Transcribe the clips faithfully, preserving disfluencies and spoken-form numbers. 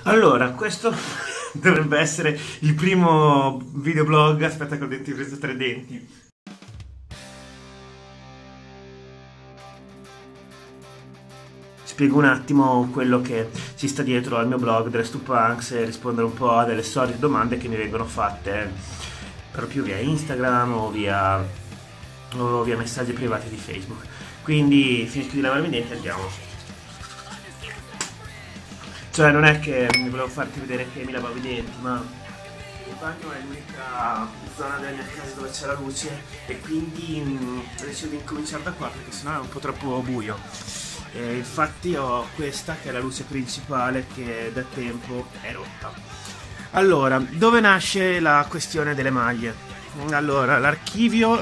Allora, questo dovrebbe essere il primo videoblog. Aspetta che ho denti preso tre denti. Spiego un attimo quello che ci sta dietro al mio blog Dress to Punks e rispondere un po' a delle solite domande che mi vengono fatte per più via Instagram o via, o via messaggi privati di Facebook. Quindi finisco di lavarmi i denti e andiamo. Cioè non è che mi volevo farti vedere che mi lavavo i denti, ma il bagno è l'unica zona della mia casa dove c'è la luce e quindi mh, ho deciso di incominciare da qua perché sennò è un po' troppo buio. E infatti ho questa che è la luce principale che da tempo è rotta. Allora, dove nasce la questione delle maglie? Allora, l'archivio,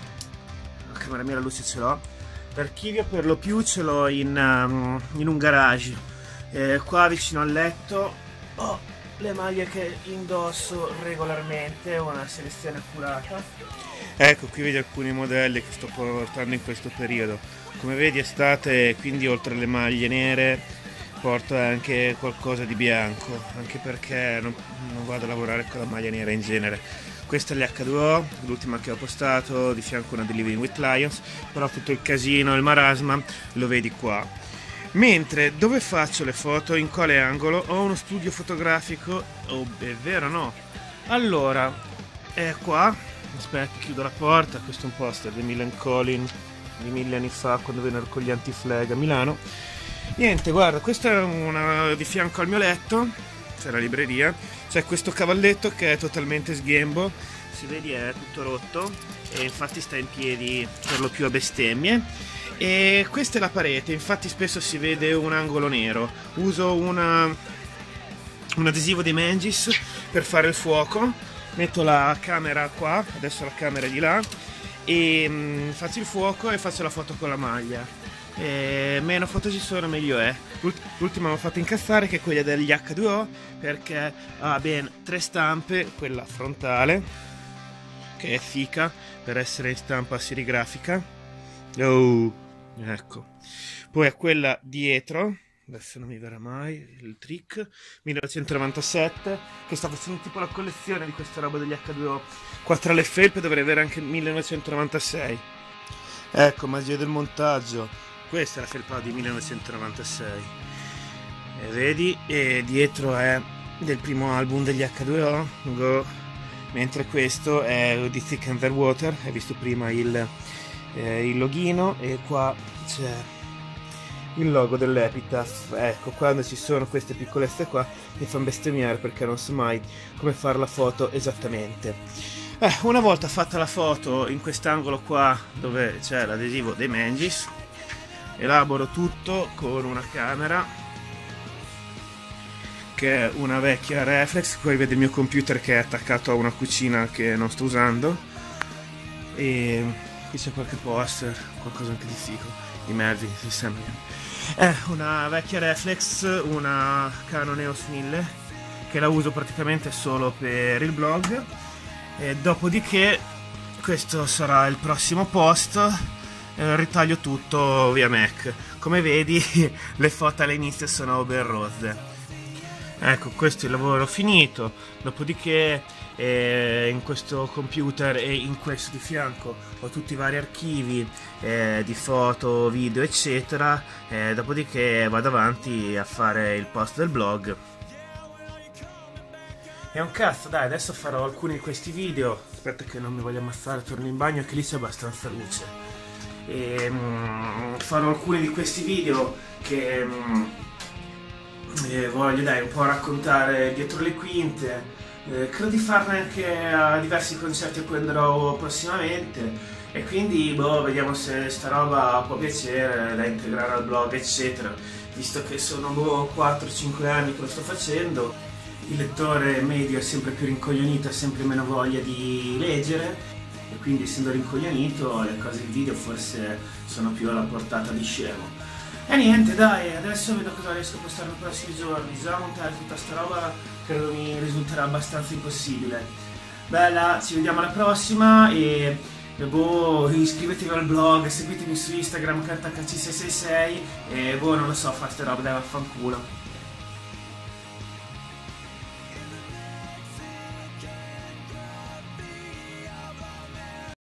la camera mia la luce ce l'ho, l'archivio per lo più ce l'ho in, um, in un garage. Eh, qua vicino al letto ho le maglie che indosso regolarmente, una selezione accurata. Ecco, qui vedi alcuni modelli che sto portando in questo periodo. Come vedi estate, quindi oltre alle maglie nere porto anche qualcosa di bianco, anche perché non, non vado a lavorare con la maglia nera in genere. Questa è l'H due O, l'ultima che ho postato, di fianco una di Living with Lions, però tutto il casino, il marasma lo vedi qua. Mentre dove faccio le foto, in quale angolo? Ho uno studio fotografico, oh, è vero o no? Allora, è qua, aspetta, chiudo la porta, questo è un poster di Millen Collin di mille anni fa quando vennero con gli anti-flag a Milano. Niente, guarda, questo è una di fianco al mio letto, c'è la libreria, c'è questo cavalletto che è totalmente sghembo, si vedi è tutto rotto e infatti sta in piedi per lo più a bestemmie. E questa è la parete, infatti spesso si vede un angolo nero. Uso una, un adesivo di Mengis per fare il fuoco, metto la camera qua, adesso la camera è di là, e mh, faccio il fuoco e faccio la foto con la maglia. E meno foto ci sono meglio è. L'ultima l'ho fatta incazzare, che è quella degli H due O, perché ha ben tre stampe, quella frontale che è fica per essere in stampa serigrafica. Oh, ecco, poi a quella dietro, adesso non mi verrà mai il trick, millenovecentonovantasette, che sta facendo tipo la collezione di questa roba degli H due O. Qua tra le felpe dovrei avere anche millenovecentonovantasei. Ecco, magia del montaggio, questa è la felpa di millenovecentonovantasei, e vedi, e dietro è del primo album degli H due O, Go. Mentre questo è di Thick and Their Water, hai visto prima il Eh, il loghino, e qua c'è il logo dell'Epitaph. Ecco, quando ci sono queste piccolezze qua mi fanno bestemmiare perché non so mai come fare la foto esattamente. Eh, una volta fatta la foto in quest'angolo qua dove c'è l'adesivo dei Mengis, elaboro tutto con una camera che è una vecchia reflex. Poi vede il mio computer che è attaccato a una cucina che non sto usando, e qui c'è qualche poster, qualcosa anche di figo, di Melvin, si sembra. È una vecchia reflex, una Canon E O S mille, che la uso praticamente solo per il blog. E dopodiché questo sarà il prossimo post, eh, ritaglio tutto via Mac. Come vedi le foto all'inizio sono ben rozze. Ecco, questo è il lavoro finito, dopodiché eh, in questo computer e in questo di fianco ho tutti i vari archivi eh, di foto, video eccetera, eh, dopodiché vado avanti a fare il post del blog. È un cazzo, dai, adesso farò alcuni di questi video, aspetta che non mi voglio ammazzare, torno in bagno che lì c'è abbastanza luce. E, mm, farò alcuni di questi video che... Mm, Eh, voglio dai un po' raccontare dietro le quinte, eh, credo di farne anche a diversi concerti a cui andrò prossimamente, e quindi boh, vediamo se sta roba può piacere da integrare al blog eccetera, visto che sono boh, quattro cinque anni che lo sto facendo. Il lettore medio è sempre più rincoglionito, ha sempre meno voglia di leggere, e quindi essendo rincoglionito le cose in video forse sono più alla portata di scemo. E niente, dai, adesso vedo cosa riesco a postare nei prossimi giorni. Già montare tutta sta roba credo mi risulterà abbastanza impossibile. Bella, ci vediamo alla prossima e, e boh, iscrivetevi al blog, seguitemi su Instagram cartacc sei sei sei e boh, non lo so, fate roba, dai, vaffanculo.